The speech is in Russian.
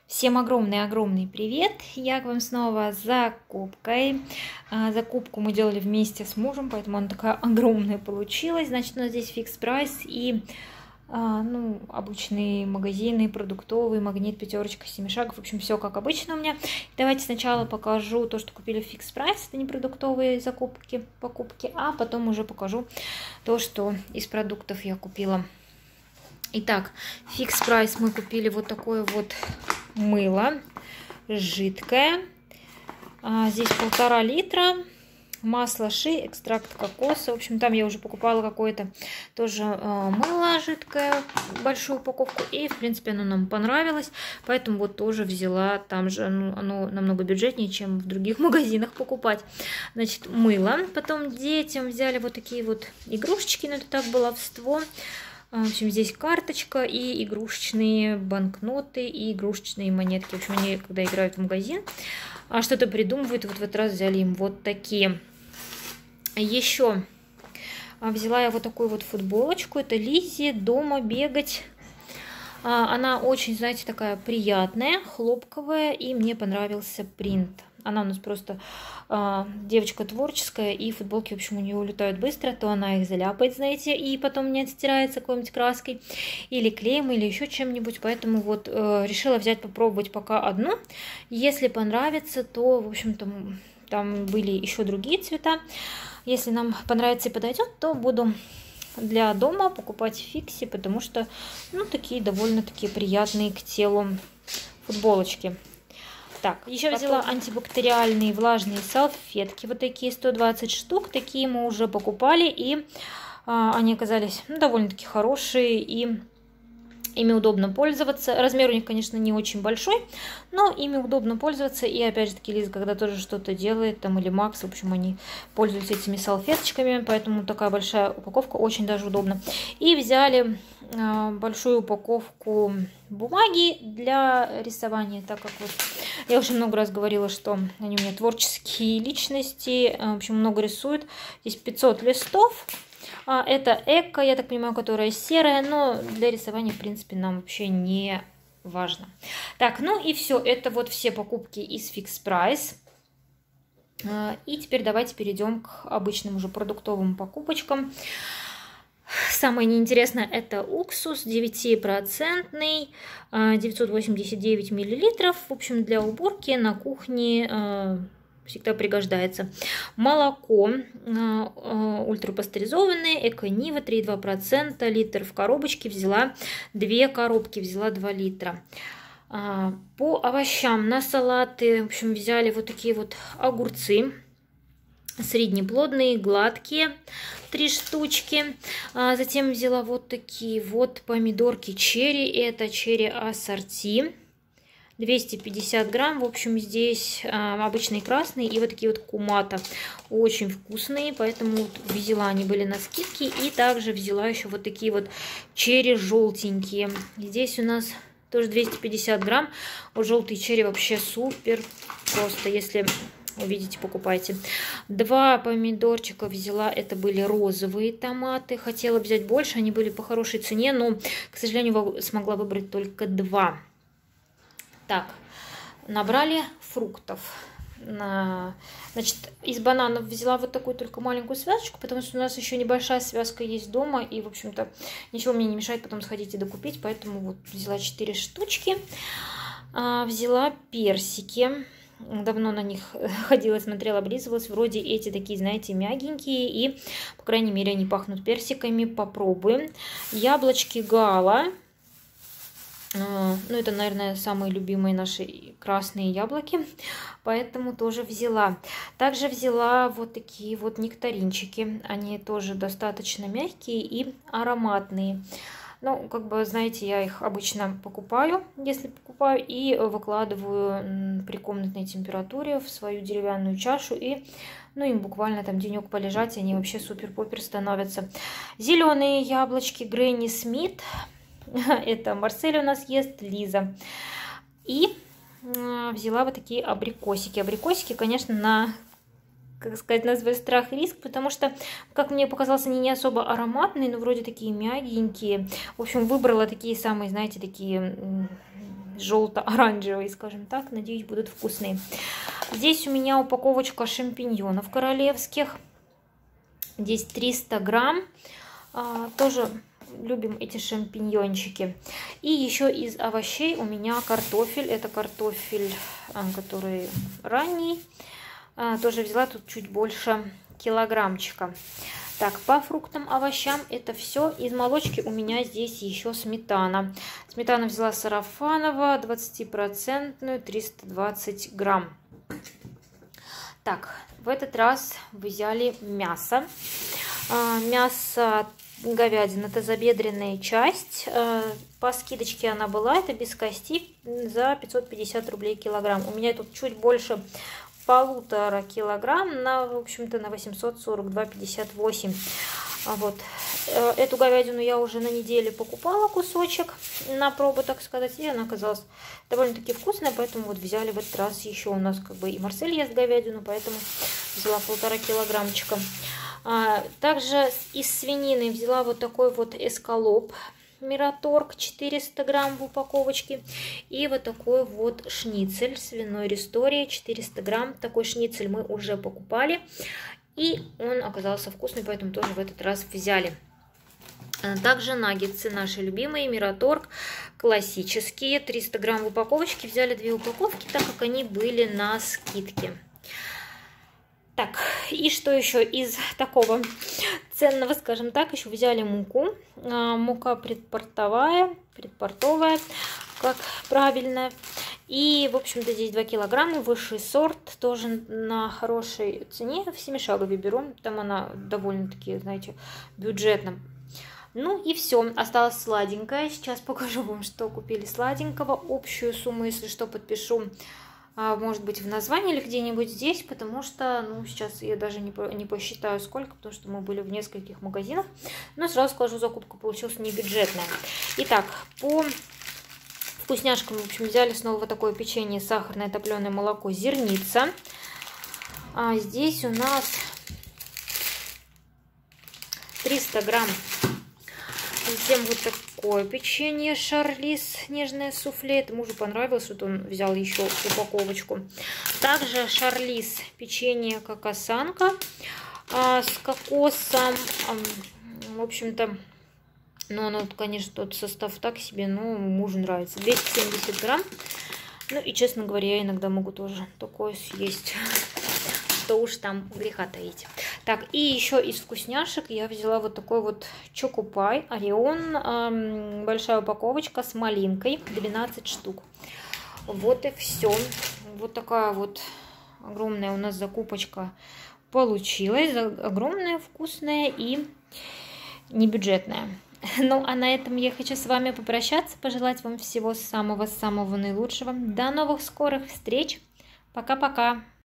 Всем огромный-огромный привет! Я к вам снова с закупкой. Закупку мы делали вместе с мужем, поэтому она такая огромная получилась. Значит, у нас здесь фикс прайс и обычные магазины, продуктовый, Магнит, Пятерочка, Семишагов. В общем, все как обычно у меня. Давайте сначала покажу то, что купили в фикс прайс. Это не продуктовые покупки, а потом уже покажу то, что из продуктов я купила. Итак, фикс прайс мы купили вот такое вот мыло жидкое. Здесь 1,5 литра. Масло ши, экстракт кокоса. В общем, там я уже покупала какое-то тоже мыло жидкое, большую упаковку. И, в принципе, оно нам понравилось. Поэтому вот тоже взяла. Там же оно намного бюджетнее, чем в других магазинах покупать. Значит, мыло. Потом детям взяли вот такие вот игрушечки. Но это так баловство. В общем, здесь карточка и игрушечные банкноты, и игрушечные монетки. В общем, они, когда играют в магазин, что-то придумывают. Вот в этот раз взяли им вот такие. Еще взяла я вот такую вот футболочку. Это Лиззи «Дома бегать». Она очень, знаете, такая приятная, хлопковая, и мне понравился принт. Она у нас просто девочка творческая, и футболки, в общем, у нее улетают быстро, то она их заляпает, знаете, и потом не отстирается какой-нибудь краской, или клеем, или еще чем-нибудь. Поэтому вот решила взять, попробовать пока одну. Если понравится, то, в общем-то, там были еще другие цвета. Если нам понравится и подойдет, то буду для дома покупать в фиксе, потому что, такие довольно-таки приятные к телу футболочки. Так, еще взяла антибактериальные влажные салфетки, вот такие 120 штук, такие мы уже покупали, и они оказались довольно-таки хорошие, и ими удобно пользоваться. Размер у них, конечно, не очень большой, но ими удобно пользоваться. И опять же таки, Лиза, когда тоже что-то делает, там, или Макс, в общем, они пользуются этими салфеточками, поэтому такая большая упаковка очень даже удобна. И взяли большую упаковку бумаги для рисования, так как вот я уже много раз говорила, что они у меня творческие личности, в общем, много рисуют. Здесь 500 листов. Это эко, я так понимаю, которая серая, но для рисования, в принципе, нам вообще не важно. Так, и все, это вот все покупки из Fix Price. И теперь давайте перейдем к обычным уже продуктовым покупочкам. Самое неинтересное — это уксус 9%, 989 мл. В общем, для уборки на кухне всегда пригождается. Молоко ультрапастеризованное, эко-нива 3,2%, литр в коробочке. Взяла 2 коробки, взяла 2 литра. По овощам на салаты, в общем, взяли вот такие вот огурцы. Среднеплодные, гладкие, 3 штучки. Затем взяла вот такие вот помидорки черри. Это черри ассорти. 250 грамм. В общем, здесь обычные красные и вот такие вот кумата. Очень вкусные, поэтому вот взяла, они были на скидке. И также взяла еще вот такие вот черри желтенькие. Здесь у нас тоже 250 грамм. Вот желтые черри вообще супер. Просто если увидите, покупайте. 2 помидорчика взяла. Это были розовые томаты. Хотела взять больше, они были по хорошей цене, но, к сожалению, смогла выбрать только 2. Так, набрали фруктов. Значит, из бананов взяла вот такую только маленькую связочку, потому что у нас еще небольшая связка есть дома, и, в общем-то, ничего мне не мешает потом сходить и докупить, поэтому вот взяла 4 штучки. Взяла персики. Давно на них ходила, смотрела, облизывалась. Вроде эти такие, знаете, мягенькие, и, по крайней мере, они пахнут персиками. Попробуем. Яблочки Гала. Это, наверное, самые любимые наши красные яблоки, поэтому тоже взяла. Также взяла вот такие вот нектаринчики. Они тоже достаточно мягкие и ароматные. Как бы, знаете, я их обычно покупаю, если покупаю, и выкладываю при комнатной температуре в свою деревянную чашу. И, им буквально там денек полежать, они вообще супер-пупер становятся. Зеленые яблочки Гренни Смит. Это Марсель у нас ест, Лиза. И взяла вот такие абрикосики. Абрикосики, конечно, на свой страх и риск, потому что, как мне показалось, они не особо ароматные, но вроде такие мягенькие. В общем, выбрала такие самые, знаете, такие желто-оранжевые, скажем так. Надеюсь, будут вкусные. Здесь у меня упаковочка шампиньонов королевских. Здесь 300 грамм. Тоже любим эти шампиньончики. И еще из овощей у меня картофель. Это картофель, который ранний. Тоже взяла тут чуть больше килограммчика. Так, по фруктам, овощам это все. Из молочки у меня здесь еще сметана. Сметану взяла сарафаново, 20%, 320 грамм. Так, в этот раз взяли мясо. Мясо говядина, тазобедренная часть. По скидочке она была, это без кости, за 550 рублей килограмм. У меня тут чуть больше 1,5 килограмм, в общем-то, на 842,58. Вот. Эту говядину я уже на неделе покупала кусочек на пробу, так сказать, и она оказалась довольно-таки вкусная, поэтому вот взяли в этот раз еще. У нас как бы и Марсель ест говядину, поэтому взяла 1,5 килограммчика. Также из свинины взяла вот такой вот эскалоп Мираторг, 400 грамм в упаковочке. И вот такой вот шницель свиной Рестория, 400 грамм. Такой шницель мы уже покупали. И он оказался вкусный, поэтому тоже в этот раз взяли. Также наггетсы наши любимые, Мираторг, классические, 300 грамм в упаковочке. Взяли 2 упаковки, так как они были на скидке. Так, и что еще из такого ценного, скажем так, еще взяли муку. Мука предпортовая, как правильно. И, в общем-то, здесь 2 килограмма, высший сорт, тоже на хорошей цене. В Семишагове беру, там она довольно-таки, знаете, бюджетная. Ну и все, осталось сладенькое. Сейчас покажу вам, что купили сладенького. Общую сумму, если что, подпишу, может быть, в названии или где-нибудь здесь, потому что, ну, сейчас я даже не посчитаю сколько, потому что мы были в нескольких магазинах. Но сразу скажу, закупка получилась не бюджетная. Итак, по вкусняшкам, в общем, взяли снова вот такое печенье, сахарное топленое молоко, зерница. Здесь у нас 300 грамм. Затем вот такое печенье Шарлиз, нежное суфле. Это мужу понравилось, вот он взял еще упаковочку. Также Шарлиз печенье кокосанка с кокосом. В общем-то, ну, оно, конечно, тот состав так себе, но мужу нравится. 270 грамм. Ну и, честно говоря, я иногда могу тоже такое съесть. Что уж там греха таить. Так, и еще из вкусняшек я взяла вот такой вот Чокопай Орион. Большая упаковочка с малинкой. 12 штук. Вот и все. Вот такая вот огромная у нас закупочка получилась. Огромная, вкусная и небюджетная. Ну, а на этом я хочу с вами попрощаться. Пожелать вам всего самого-самого наилучшего. До новых скорых встреч. Пока-пока.